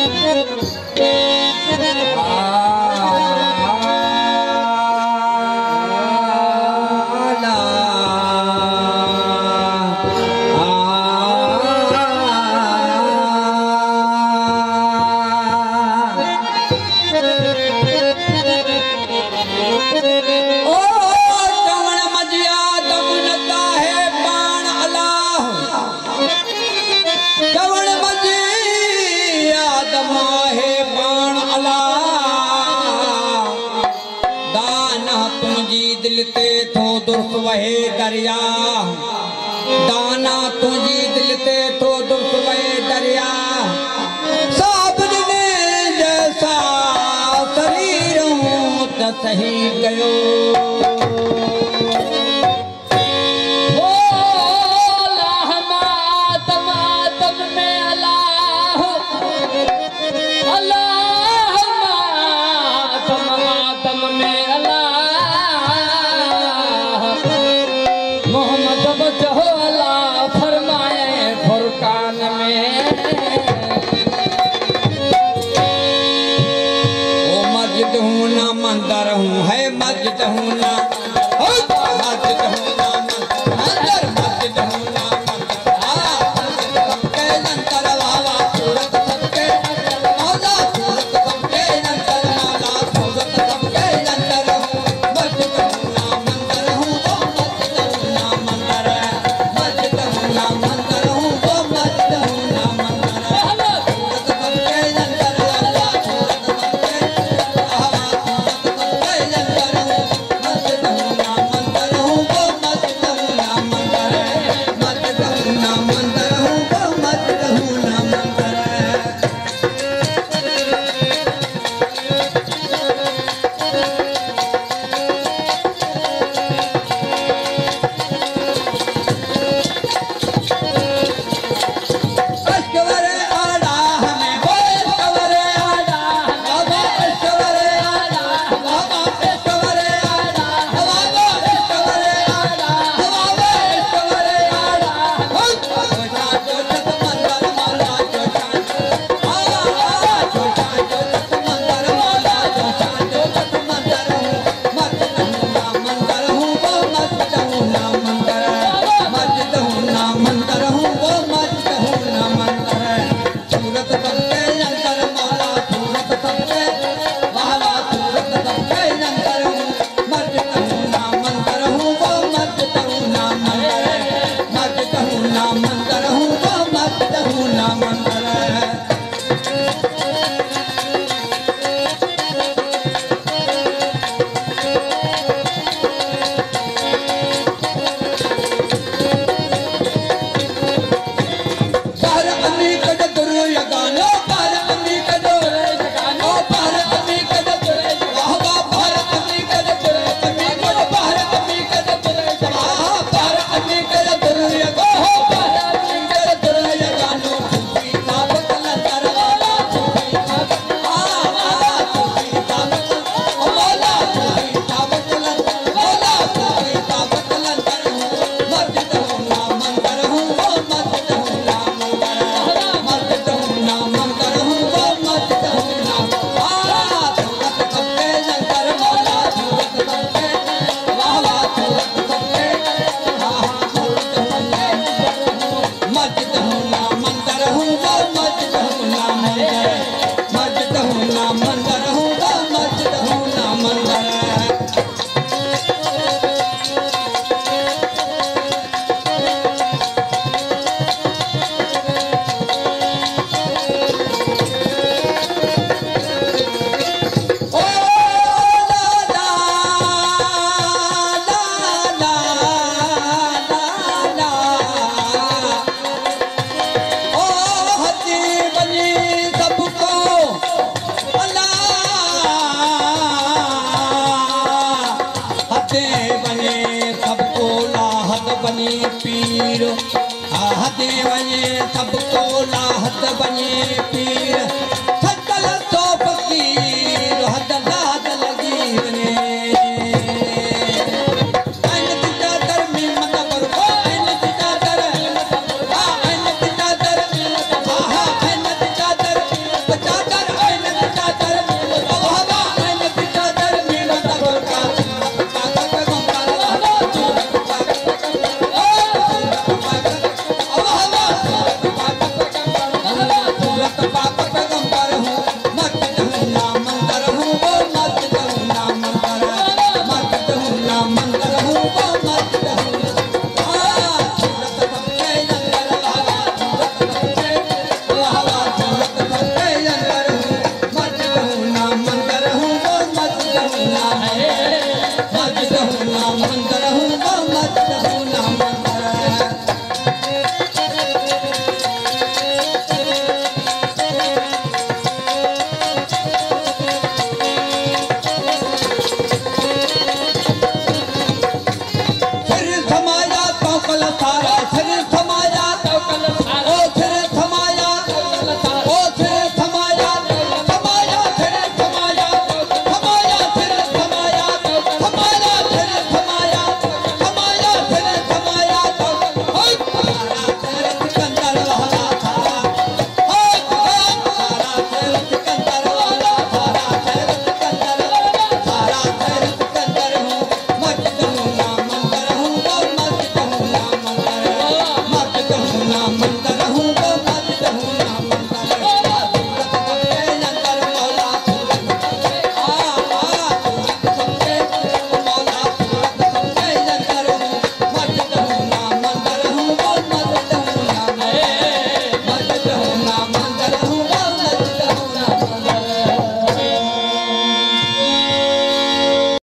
दरिया दाना तुझी दिल ते तो दुख वहे दरिया साबन ने जैसा शरीर हूँ त सही गयो मंदिर हूँ है मस्जिद हूँ ना मस्जिद हूँ ना मंदिर मस्जिद हूँ ना सबके नंतर वाला सूरत सबके मौला सूरत सबके नंतर माला सूरत सबके नंतर मस्जिद हूँ ना मंदिर हूँ वो मस्जिद हूँ ना मंदिर मस्जिद हूँ ना मंदिर हूँ वो मस्जिद हूँ ना मंदिर सूरत सबके नंतर वाला सूरत सबके पीर आहते वने सबको लाहत बने पीर सजल तो फकीर हद लाद लगी बने ऐन तिजा दर में मतबर को ऐन तिजा दर ऐन तिजा दर आहा ऐन तिजा दर बचा सारा शरीर